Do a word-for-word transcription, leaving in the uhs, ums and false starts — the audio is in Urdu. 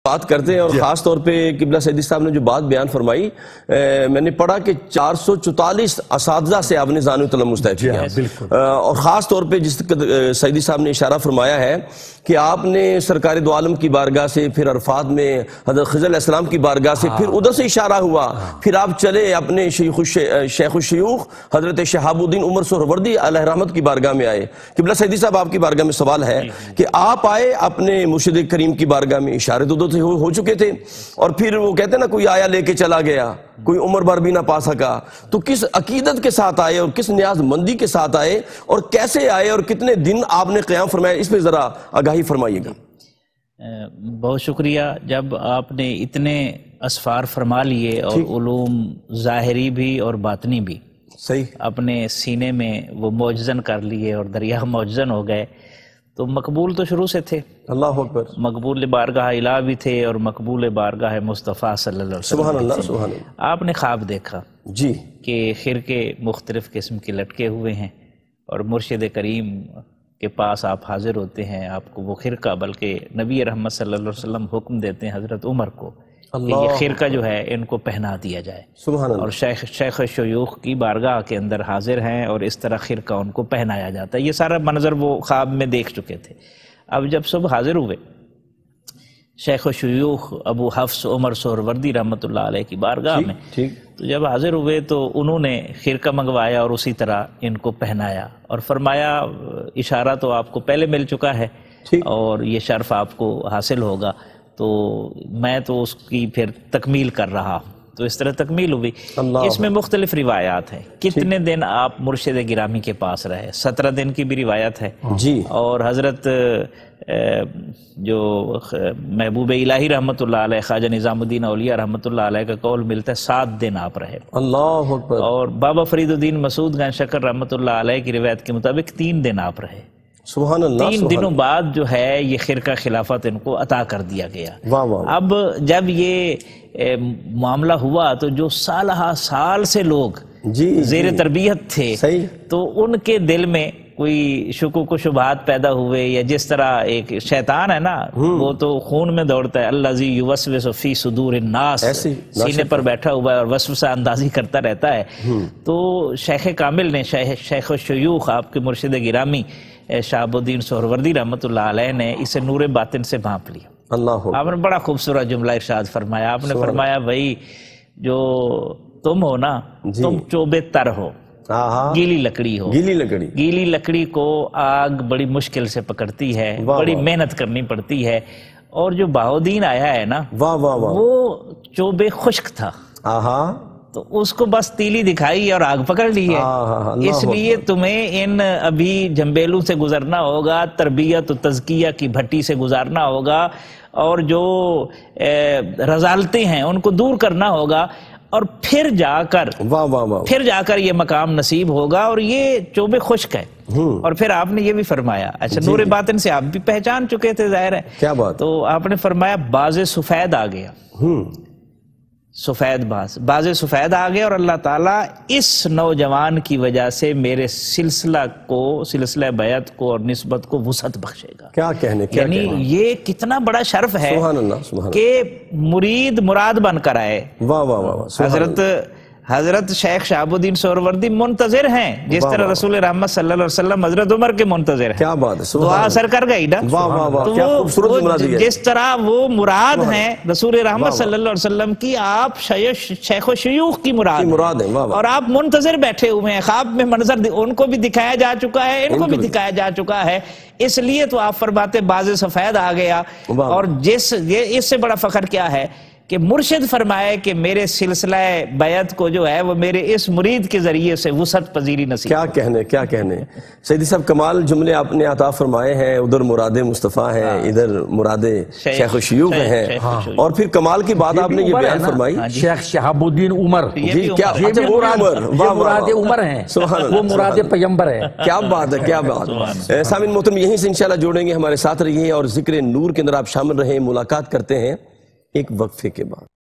بات کرتے ہیں اور خاص طور پہ قبلہ سیدی صاحب نے جو بات بیان فرمائی، میں نے پڑھا کہ چار سو چوتالیس اساتذہ سے آپ نے ذانو طلب مستحق کیا، اور خاص طور پہ جس سیدی صاحب نے اشارہ فرمایا ہے کہ آپ نے سرکار دو عالم کی بارگاہ سے، پھر عرفات میں حضرت خضر علیہ السلام کی بارگاہ سے، پھر ادھر سے اشارہ ہوا، پھر آپ چلے اپنے شیخ الشیوخ حضرت شہاب الدین عمر سہروردی علیہ رحمت کی بارگاہ میں آئے۔ قبلہ سیدی صاحب آپ کی بارگاہ میں سوال ہے کہ آپ آئے اپنے مرشد کریم کی بارگاہ میں، اشارے تو دو ہو چکے تھے، اور پھر وہ کہتے ہیں نا کوئی آیا لے کے چلا گیا، کوئی عمر بھر بھی نہ پا سکا، تو کس عقیدت کے ساتھ آئے اور کس نیاز مندی کے ساتھ آئے اور کیسے آئے اور کتنے دن آپ نے قیام فرمایا، اس پہ ذرا آگاہی فرمائیے گا۔ بہت شکریہ۔ جب آپ نے اتنے اسفار فرما لیے اور علوم ظاہری بھی اور باطنی بھی صحیح اپنے سینے میں وہ معجزن کر لیے اور دریا معجزن ہو گئے، تو مقبول تو شروع سے تھے، اللہ اکبر، مقبول بارگاہ الہ بھی تھے اور مقبول بارگاہ مصطفیٰ صلی اللہ علیہ وسلم۔ سبحان اللہ سبحان اللہ۔ آپ نے خواب دیکھا جی کہ خرقے مختلف قسم کے لٹکے ہوئے ہیں اور مرشد کریم کے پاس آپ حاضر ہوتے ہیں، آپ کو وہ خرقہ، بلکہ نبی رحمت صلی اللہ علیہ وسلم حکم دیتے ہیں حضرت عمر کو کہ یہ خرقہ جو ہے ان کو پہنا دیا جائے، سبحان اللہ، اور شیخ شیخ شیوخ کی بارگاہ کے اندر حاضر ہیں اور اس طرح خرقہ ان کو پہنایا جاتا ہے۔ یہ سارا منظر وہ خواب میں دیکھ چکے تھے۔ اب جب صبح حاضر ہوئے شیخ شیوخ ابو حفص عمر سہروردی رحمۃ اللہ علیہ کی بارگاہ میں، تو جب حاضر ہوئے تو انہوں نے خرقہ منگوایا اور اسی طرح ان کو پہنایا اور فرمایا اشارہ تو آپ کو پہلے مل چکا ہے اور یہ شرف آپ کو حاصل ہوگا، تو میں تو اس کی پھر تکمیل کر رہا ہوں۔ تو اس طرح تکمیل ہوئی۔ اس میں مختلف روایات ہیں، کتنے دن آپ مرشد گرامی کے پاس رہے، سترہ دن کی بھی روایت ہے جی، اور حضرت جو محبوب الہی رحمۃ اللہ علیہ خواجہ نظام الدین اولیاء رحمۃ اللہ علیہ کا قول ملتا ہے سات دن آپ رہے، اللہ اکبر، اور بابا فرید الدین مسعود گنج شکر رحمۃ اللہ علیہ کی روایت کے مطابق تین دن آپ رہے۔ سبحان اللہ، تین دنوں بعد جو ہے یہ خرقہ خلافت ان کو عطا کر دیا گیا۔ واہ واہ۔ اب جب یہ معاملہ ہوا تو جو سالہ سال سے لوگ جی زیر تربیت تھے، تو ان کے دل میں کوئی شکوک و شبہات پیدا ہوئے، یا جس طرح ایک شیطان ہے نا وہ تو خون میں دوڑتا ہے، الذی یوسوس فی صدور الناس، سینے پر بیٹھا ہوا ہے اور وسوسہ اندازی کرتا رہتا ہے۔ تو شیخ کامل نے، شیخ الشیوخ آپ کے مرشد گرامی شہاب الدین سہروردی رحمۃ اللہ علیہ نے اسے نور باطن سے بھانپ لیا۔ اللہ، آپ نے بڑا خوبصورت جملہ ارشاد فرمایا، آپ نے فرمایا بھائی جو تم ہو نا، تم چوبے تر ہو، گیلی لکڑی ہو، گیلی لکڑی گیلی لکڑی کو آگ بڑی مشکل سے پکڑتی ہے، بڑی محنت کرنی پڑتی ہے، اور جو بہاؤدین آیا ہے نا وہ چوبے خشک تھا، تو اس کو بس تیلی دکھائی اور آگ پکڑ لی ہے۔ اس لیے تمہیں ان ابھی جھمبیلوں سے گزرنا ہوگا، تربیت و تزکیہ کی بھٹی سے گزارنا ہوگا، اور جو رذالتیں ہیں ان کو دور کرنا ہوگا، اور پھر جا کر پھر جا کر یہ مقام نصیب ہوگا، اور یہ چوبے خشک ہے۔ اور پھر آپ نے یہ بھی فرمایا، اچھا نور باطن سے آپ بھی پہچان چکے تھے ظاہر ہے، کیا بات، تو آپ نے فرمایا باز سفید آ گیا، سفید باز باز سفید آ گیا، اور اللہ تعالیٰ اس نوجوان کی وجہ سے میرے سلسلہ کو، سلسلہ بیعت کو اور نسبت کو وسعت بخشے گا۔ کیا کہنے، کیا یعنی یہ کتنا بڑا شرف ہے کہ مرید مراد بن کر آئے۔ واہ واہ واہ۔ حضرت حضرت شیخ شہاب الدین سہروردی منتظر ہیں، جس طرح رسول رحمت صلی اللہ علیہ وسلم حضرت عمر کے منتظر ہیں۔ کیا بات ہے، دعا اثر کر گئی نا، جس طرح وہ مراد ہیں رسول رحمت صلی اللہ علیہ وسلم کی، آپ شیخ و شیوخ کی مراد ہیں، اور آپ منتظر بیٹھے ہوئے ہیں۔ خواب میں منظر ان کو بھی دکھایا جا چکا ہے، ان کو بھی دکھایا جا چکا ہے، اس لیے تو آپ فرماتے باز سفید آ گیا۔ اور جس یہ اس سے بڑا فخر کیا ہے کہ مرشد فرمائے کہ میرے سلسلہ بیعت کو جو ہے وہ میرے اس مرید کے ذریعے سے وسعت پذیری نصیب۔ کیا کہنے، کیا کہنے سیدی صاحب، کمال جملے آپ نے عطا فرمائے ہیں، ادھر مراد مصطفیٰ ہیں، ادھر مراد شیخ الشیوخ ہیں، اور پھر کمال کی بات آپ نے یہ بیان فرمائی شیخ شہاب الدین عمر، جی کیا مراد عمر ہیں، وہ مراد پیغمبر ہے۔ کیا بات ہے، کیا بات۔ سامعین محترم، یہیں سے انشاءاللہ جوڑیں گے، ہمارے ساتھ رہیے اور ذکر نور کے اندر آپ شامل رہیں۔ ملاقات کرتے ہیں ایک وقفے کے بعد۔